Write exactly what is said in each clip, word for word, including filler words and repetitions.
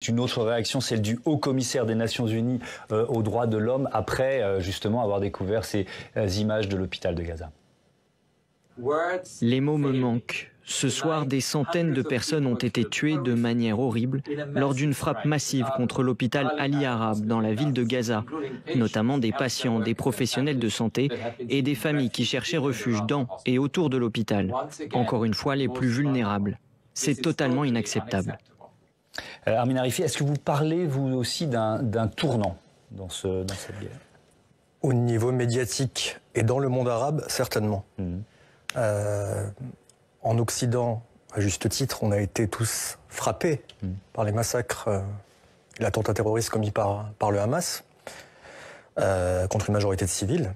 c'est une autre réaction, celle du haut-commissaire des Nations Unies euh, aux droits de l'homme, après euh, justement avoir découvert ces euh, images de l'hôpital de Gaza. Les mots me manquent. Ce soir, des centaines de personnes ont été tuées de manière horrible lors d'une frappe massive contre l'hôpital Ali Arab dans la ville de Gaza, notamment des patients, des professionnels de santé et des familles qui cherchaient refuge dans et autour de l'hôpital. Encore une fois, les plus vulnérables. C'est totalement inacceptable. Euh, Armin Arifi, est-ce que vous parlez, vous aussi, d'un tournant dans, ce, dans cette guerre? Au niveau médiatique et dans le monde arabe, certainement. Mmh. Euh, en Occident, à juste titre, on a été tous frappés mmh. par les massacres euh, et l'attentat terroriste commis par, par le Hamas euh, contre une majorité de civils.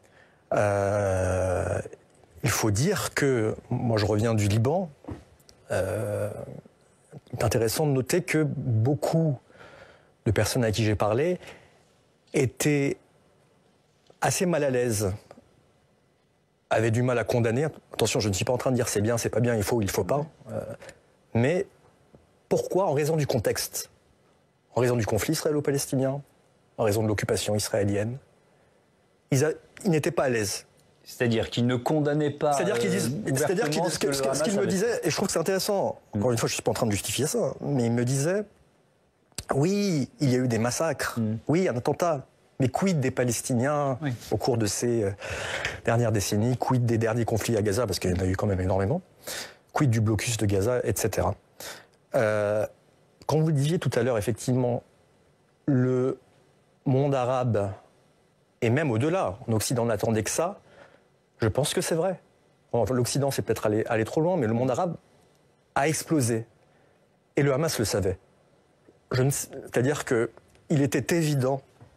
Euh, il faut dire que, moi je reviens du Liban, euh, c'est intéressant de noter que beaucoup de personnes à qui j'ai parlé étaient assez mal à l'aise, avaient du mal à condamner. Attention, je ne suis pas en train de dire c'est bien, c'est pas bien, il faut, il faut pas. Euh, mais pourquoi? En raison du contexte, en raison du conflit israélo-palestinien, en raison de l'occupation israélienne. Ils, ils n'étaient pas à l'aise. C'est-à-dire qu'ils ne condamnaient pas. C'est-à-dire qu'ils disent, euh, c'est-à-dire qu'ils, ce, que, ce, ce qu'ils me disaient, et je trouve que c'est intéressant. Mmh. Encore une fois, je suis pas en train de justifier ça, mais ils me disaient, oui, il y a eu des massacres, mmh. oui, un attentat. Mais quid des Palestiniens oui. au cours de ces euh, dernières décennies, quid des derniers conflits à Gaza, parce qu'il y en a eu quand même énormément, quid du blocus de Gaza, et cetera. Euh, quand vous disiez tout à l'heure, effectivement, le monde arabe, et même au-delà, en Occident n'attendait que ça, je pense que c'est vrai. Enfin, l'Occident, c'est peut-être allé, allé trop loin, mais le monde arabe a explosé. Et le Hamas le savait. C'est-à-dire qu'il était évident,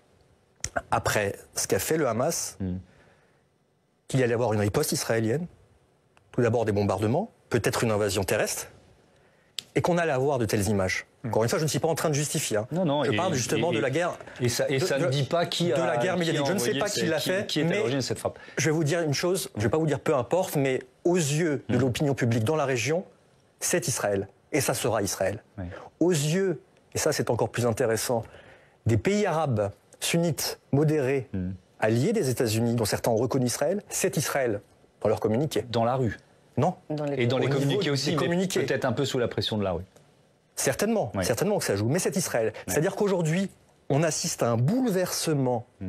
après ce qu'a fait le Hamas, mmh. qu'il y allait avoir une riposte israélienne, tout d'abord des bombardements, peut-être une invasion terrestre, et qu'on allait avoir de telles images. Mmh. Encore une fois, je ne suis pas en train de justifier. Hein. Non, non, je et, parle justement et, de la guerre. Et ça, et ça de, ne dit pas qui a. De la guerre médiatique. Je ne sais pas qui l'a fait, qui est mais de cette frappe. Je vais vous dire une chose, je ne vais pas vous dire peu importe, mais aux yeux de mmh. l'opinion publique dans la région, c'est Israël. Et ça sera Israël. Oui. Aux yeux, et ça c'est encore plus intéressant, des pays arabes sunnites, modérés, mmh. alliés des États-Unis, dont certains ont reconnu Israël, c'est Israël, dans leurs communiqués. Dans la rue? Non. Dans les... Et dans les communiqués aussi, peut-être un peu sous la pression de la rue. Certainement, oui. certainement que ça joue, mais c'est Israël. Oui. C'est-à-dire qu'aujourd'hui, on assiste à un bouleversement mmh.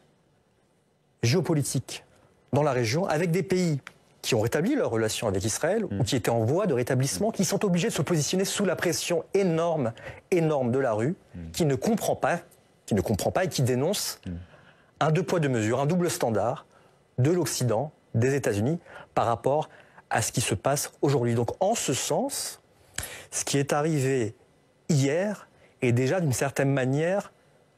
géopolitique dans la région, avec des pays qui ont rétabli leurs relations avec Israël, mmh. ou qui étaient en voie de rétablissement, qui sont obligés de se positionner sous la pression énorme, énorme de la rue, mmh. qui ne comprend pas qui ne comprend pas et qui dénonce mmh. un deux poids deux mesures, un double standard de l'Occident, des États-Unis, par rapport à ce qui se passe aujourd'hui. Donc en ce sens, ce qui est arrivé hier est déjà d'une certaine manière,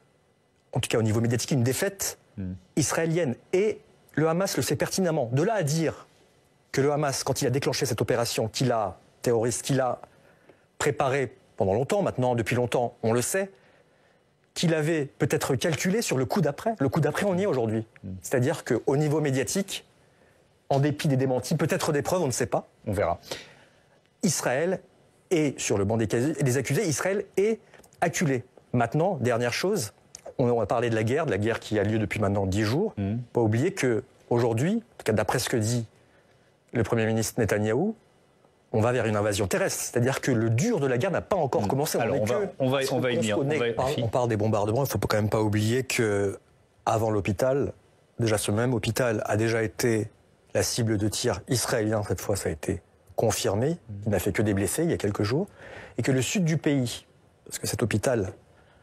en tout cas au niveau médiatique, une défaite mmh. israélienne. Et le Hamas le sait pertinemment. De là à dire que le Hamas, quand il a déclenché cette opération, qu'il a terroriste, qu'il a préparé pendant longtemps, maintenant depuis longtemps, on le sait, qu'il avait peut-être calculé sur le coup d'après. Le coup d'après, on y est aujourd'hui. Mmh. C'est-à-dire qu'au niveau médiatique, en dépit des démentis, peut-être des preuves, on ne sait pas. On verra. Israël est, sur le banc des, des accusés, Israël est acculé. Maintenant, dernière chose, on a parlé de la guerre, de la guerre qui a lieu depuis maintenant dix jours. Mmh. Pas oublier qu'aujourd'hui, en tout cas d'après ce que dit le Premier ministre Netanyahou, on va vers une invasion terrestre. C'est-à-dire que le dur de la guerre n'a pas encore mmh. commencé. Alors, on, on, va, que, on, va, on va y venir. On, va, parle, on parle des bombardements. Il ne faut quand même pas oublier qu'avant l'hôpital, déjà ce même hôpital a déjà été la cible de tir israélien. Cette fois, ça a été confirmé. Il n'a fait que des blessés il y a quelques jours. Et que le sud du pays, parce que cet hôpital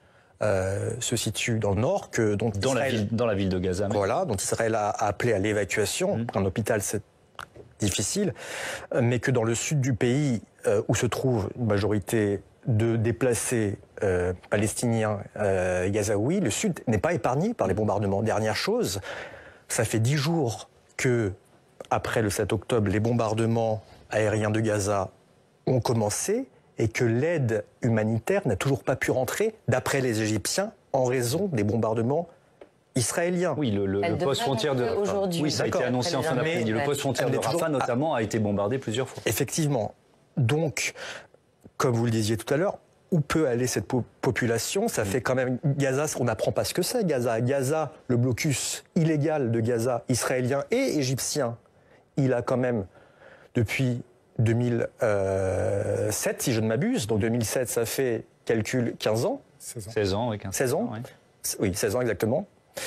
euh, se situe dans le nord, que, dont dans, Israël, la ville, dans la ville de Gaza. Voilà, dont Israël a, a appelé à l'évacuation. Mmh. Un hôpital, c'est difficile, mais que dans le sud du pays, euh, où se trouve une majorité de déplacés euh, palestiniens euh, gazaouis, le sud n'est pas épargné par les bombardements. Dernière chose, ça fait dix jours que, après le sept octobre, les bombardements aériens de Gaza ont commencé et que l'aide humanitaire n'a toujours pas pu rentrer, d'après les Égyptiens, en raison des bombardements israélien. Oui, le, le, le poste frontière de Rafah. Oui, ça a été annoncé en fin d'après-midi. Le poste frontière de Rafah, notamment, a été bombardé plusieurs fois. Effectivement. Donc, comme vous le disiez tout à l'heure, où peut aller cette po population. Ça fait quand même Gaza, on n'apprend pas ce que c'est Gaza. Gaza, le blocus illégal de Gaza, israélien et égyptien, il a quand même, depuis deux mille sept, si je ne m'abuse, donc deux mille sept, ça fait, calcul, quinze ans. seize ans, oui, quinze seize ans, oui. Oui, seize ans exactement.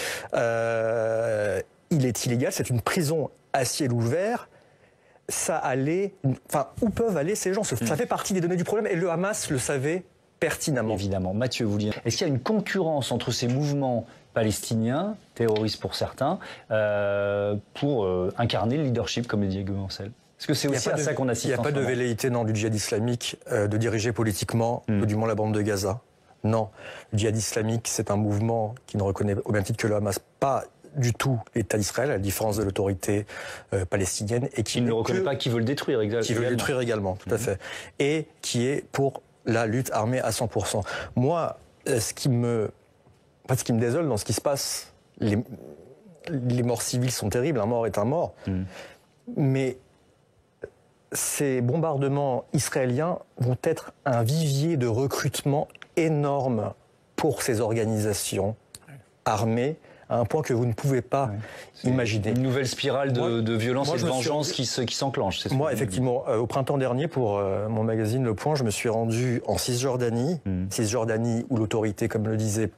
Euh, il est illégal, c'est une prison à ciel ouvert. Ça allait, enfin, où peuvent aller ces gens? Ça fait partie des données du problème et le Hamas le savait pertinemment. Évidemment. Mathieu, vous dites, est-ce qu'il y a une concurrence entre ces mouvements palestiniens, terroristes pour certains, euh, pour euh, incarner le leadership, comme le dit Diego Ancel? Est-ce que c'est aussi à ça qu'on assiste? Il n'y a pas de velléité, non, du djihad islamique euh, de diriger politiquement, mm. du moins la bande de Gaza. Non. Le djihad islamique, c'est un mouvement qui ne reconnaît, au même titre que le Hamas, pas du tout l'État d'Israël, à la différence de l'autorité euh, palestinienne. Et qui il ne le reconnaît que, pas, qui veut le détruire également. Qui veut le détruire également, tout mmh. à fait. Et qui est pour la lutte armée à cent pour cent. Moi, ce qui me, pas ce qui me désole dans ce qui se passe, les, les morts civiles sont terribles, un mort est un mort, mmh. mais ces bombardements israéliens vont être un vivier de recrutement énorme pour ces organisations armées, à un point que vous ne pouvez pas ouais, imaginer. Une nouvelle spirale de, moi, de violence moi, et de vengeance suis... qui s'enclenche. Moi, ce effectivement, euh, au printemps dernier, pour euh, mon magazine Le Point, je me suis rendu en Cisjordanie. Mmh. Cisjordanie, où l'autorité, comme le disait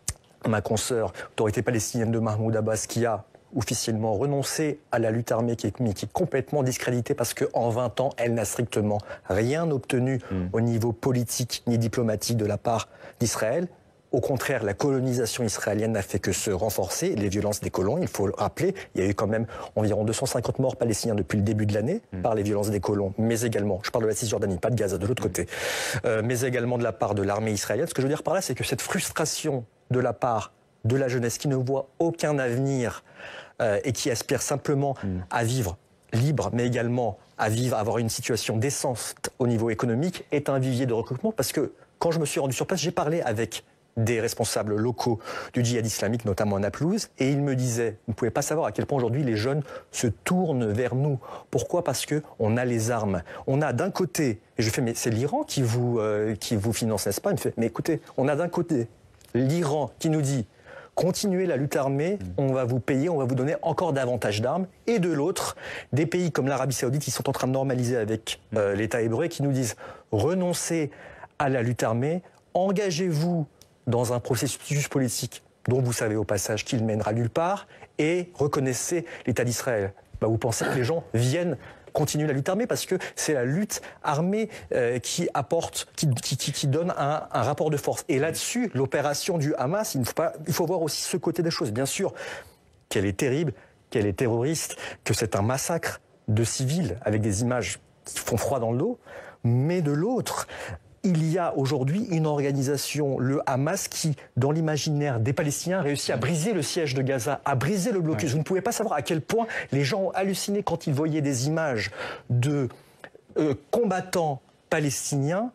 ma consoeur, l'autorité palestinienne de Mahmoud Abbas, qui a officiellement renoncé à la lutte armée, qui est, mais qui est complètement discréditée parce qu'en vingt ans, elle n'a strictement rien obtenu mmh. au niveau politique ni diplomatique de la part d'Israël. Au contraire, la colonisation israélienne n'a fait que se renforcer, les violences des colons, il faut le rappeler. Il y a eu quand même environ deux cent cinquante morts palestiniens depuis le début de l'année mmh. par les violences des colons, mais également, je parle de la Cisjordanie, pas de Gaza, de l'autre mmh. côté, euh, mais également de la part de l'armée israélienne. Ce que je veux dire par là, c'est que cette frustration de la part de la jeunesse qui ne voit aucun avenir euh, et qui aspire simplement mmh. à vivre libre, mais également à vivre, à avoir une situation décente au niveau économique, est un vivier de recrutement. Parce que quand je me suis rendu sur place, j'ai parlé avec des responsables locaux du djihad islamique, notamment à Naplouse, et ils me disaient, vous ne pouvez pas savoir à quel point aujourd'hui les jeunes se tournent vers nous. Pourquoi? Parce qu'on a les armes. On a d'un côté, et je fais, mais c'est l'Iran qui vous, euh, qui vous finance, n'est-ce pas? Il me fait, mais écoutez, on a d'un côté l'Iran qui nous dit, continuez la lutte armée, on va vous payer, on va vous donner encore davantage d'armes, et de l'autre, des pays comme l'Arabie Saoudite qui sont en train de normaliser avec euh, l'État hébreu, qui nous disent, renoncez à la lutte armée, engagez-vous dans un processus politique dont vous savez au passage qu'il mènera nulle part, et reconnaissez l'État d'Israël. Bah, vous pensez que les gens viennent continuer la lutte armée parce que c'est la lutte armée euh, qui apporte, qui, qui, qui donne un, un rapport de force. Et là-dessus, l'opération du Hamas, il ne faut pas, il faut voir aussi ce côté des choses. Bien sûr, qu'elle est terrible, qu'elle est terroriste, que c'est un massacre de civils avec des images qui font froid dans le dos, mais de l'autre, il y a aujourd'hui une organisation, le Hamas, qui, dans l'imaginaire des Palestiniens, réussit à briser le siège de Gaza, à briser le blocus. Ouais. Vous ne pouvez pas savoir à quel point les gens ont halluciné quand ils voyaient des images de euh, combattants palestiniens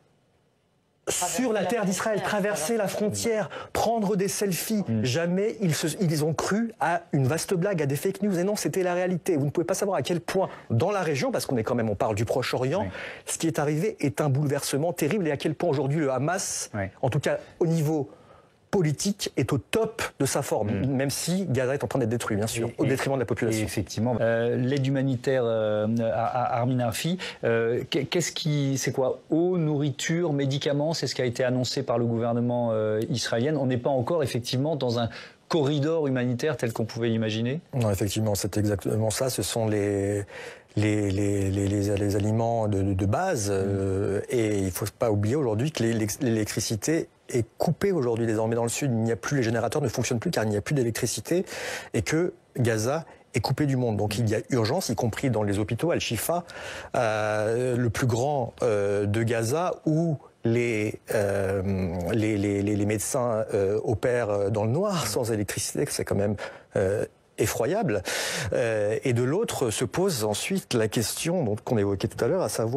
sur la terre d'Israël, traverser la frontière, prendre des selfies. Mmh. Jamais ils, se, ils ont cru à une vaste blague, à des fake news. Et non, c'était la réalité. Vous ne pouvez pas savoir à quel point, dans la région, parce qu'on est quand même, on parle du Proche-Orient, oui. ce qui est arrivé est un bouleversement terrible. Et à quel point aujourd'hui le Hamas, oui. en tout cas au niveau politique, est au top de sa forme, mmh. même si Gaza est en train d'être détruit, bien sûr, et, au détriment de la population. Effectivement. Euh, l'aide humanitaire euh, à, à Armin Arfi, euh, qu'est-ce qui, c'est quoi? Eau, nourriture, médicaments, c'est ce qui a été annoncé par le gouvernement euh, israélien. On n'est pas encore effectivement dans un corridor humanitaire tel qu'on pouvait l'imaginer? Non, effectivement, c'est exactement ça. Ce sont les... Les, les, les, les, les aliments de, de base. Mmh. Euh, et il ne faut pas oublier aujourd'hui que l'électricité est coupée aujourd'hui désormais dans le sud. Il n'y a plus, les générateurs ne fonctionnent plus car il n'y a plus d'électricité et que Gaza est coupé du monde. Donc il y a urgence, y compris dans les hôpitaux, Al-Shifa, euh, le plus grand euh, de Gaza, où les, euh, les, les, les médecins euh, opèrent dans le noir, sans électricité, c'est quand même... Euh, effroyable. Euh, et de l'autre se pose ensuite la question qu'on évoquait tout à l'heure, à savoir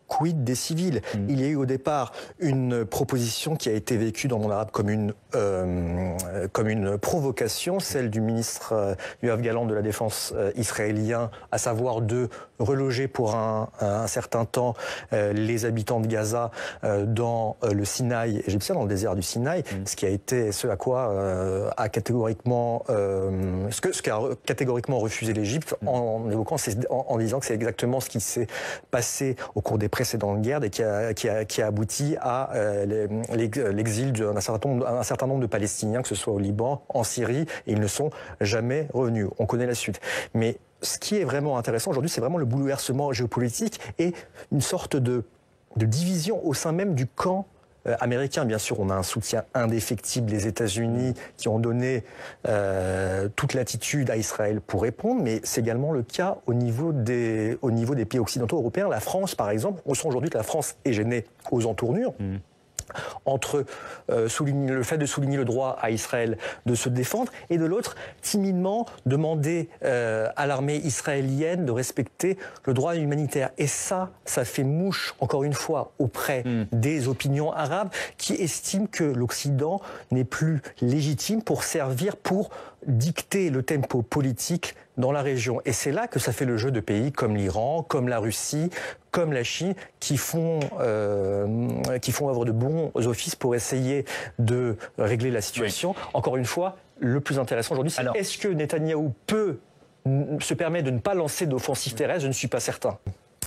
quid des civils? mmh. Il y a eu au départ une proposition qui a été vécue dans le monde arabe comme une, euh, comme une provocation, celle du ministre euh, Yoav Gallant de la Défense euh, israélien, à savoir de reloger pour un, un certain temps euh, les habitants de Gaza euh, dans euh, le Sinaï égyptien, dans le désert du Sinaï, mmh. ce qui a été ce à quoi euh, a catégoriquement, euh, ce que ce qu'a catégoriquement refusé l'Égypte mmh. en évoquant, en, en disant que c'est exactement ce qui s'est passé au cours des précédentes guerres et qui a, qui a, qui a abouti à euh, l'exil d'un certain nombre, un certain nombre de Palestiniens, que ce soit au Liban, en Syrie, et ils ne sont jamais revenus. On connaît la suite. Mais ce qui est vraiment intéressant aujourd'hui, c'est vraiment le bouleversement géopolitique et une sorte de, de division au sein même du camp américain. Bien sûr, on a un soutien indéfectible des États-Unis qui ont donné euh, toute l'attitude à Israël pour répondre, mais c'est également le cas au niveau des, au niveau des pays occidentaux européens. La France, par exemple, on sent aujourd'hui que la France est gênée aux entournures. Mmh. Entre euh, souligner, le fait de souligner le droit à Israël de se défendre et de l'autre, timidement demander euh, à l'armée israélienne de respecter le droit humanitaire. Et ça, ça fait mouche, encore une fois, auprès mm. des opinions arabes qui estiment que l'Occident n'est plus légitime pour servir, pour dicter le tempo politique dans la région. Et c'est là que ça fait le jeu de pays comme l'Iran, comme la Russie, comme la Chine, qui font, euh, qui font œuvre de bons offices pour essayer de régler la situation. Oui. Encore une fois, le plus intéressant aujourd'hui, c'est est-ce que Netanyahou peut se permettre de ne pas lancer d'offensive terrestre? Je ne suis pas certain.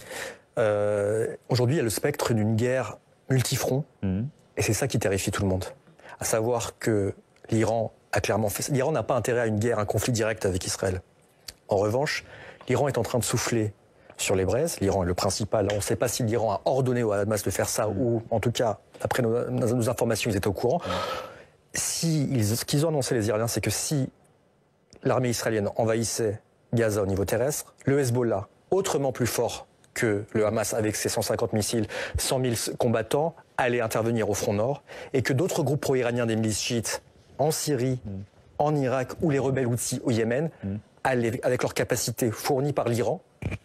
Euh, aujourd'hui, il y a le spectre d'une guerre multifront, mmh. et c'est ça qui terrifie tout le monde. À savoir que l'Iran a clairement fait ça. L'Iran n'a pas intérêt à une guerre, un conflit direct avec Israël. En revanche, l'Iran est en train de souffler sur les braises. L'Iran est le principal. On ne sait pas si l'Iran a ordonné au Hamas de faire ça ou, en tout cas, d'après nos, nos informations, ils étaient au courant. Si ils, ce qu'ils ont annoncé, les Iraniens, c'est que si l'armée israélienne envahissait Gaza au niveau terrestre, le Hezbollah, autrement plus fort que le Hamas avec ses cent cinquante missiles, cent mille combattants, allait intervenir au front nord, et que d'autres groupes pro-iraniens des milices chiites en Syrie, mm. en Irak ou les rebelles Houthis au Yémen, mm. allaient, avec leurs capacités fournies par l'Iran,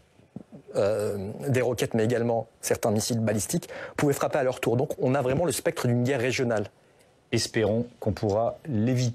euh, des roquettes mais également certains missiles balistiques, pouvaient frapper à leur tour. Donc on a vraiment le spectre d'une guerre régionale. Espérons qu'on pourra l'éviter.